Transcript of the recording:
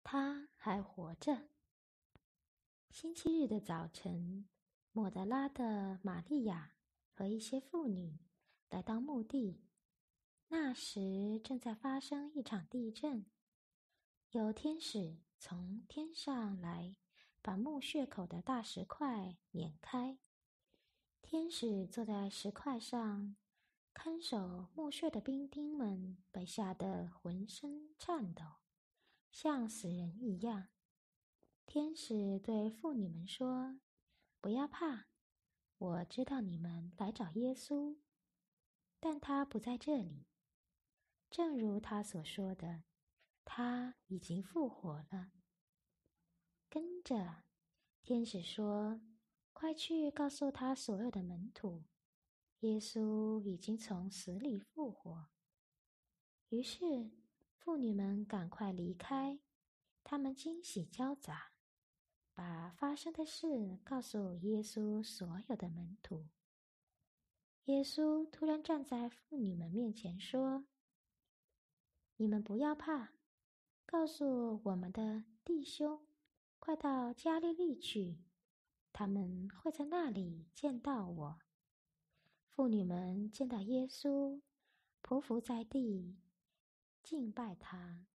他还活着。星期日的早晨，抹德拉的玛利亚和一些妇女来到墓地。那时正在发生一场地震，有天使从天上来，把墓穴口的大石块碾开。天使坐在石块上，看守墓穴的兵丁们被吓得浑身颤抖，像死人一样。天使对妇女们说：“不要怕，我知道你们来找耶稣，但他不在这里。正如他所说的，他已经复活了。”跟着，天使说：“快去告诉他所有的门徒，耶稣已经从死里复活。”于是，妇女们赶快离开，她们惊喜交杂，把发生的事告诉耶稣所有的门徒。耶稣突然站在妇女们面前说：“你们不要怕，告诉我们的弟兄，快到加利利去，他们会在那里见到我。”妇女们见到耶稣，匍匐在地，敬拜他。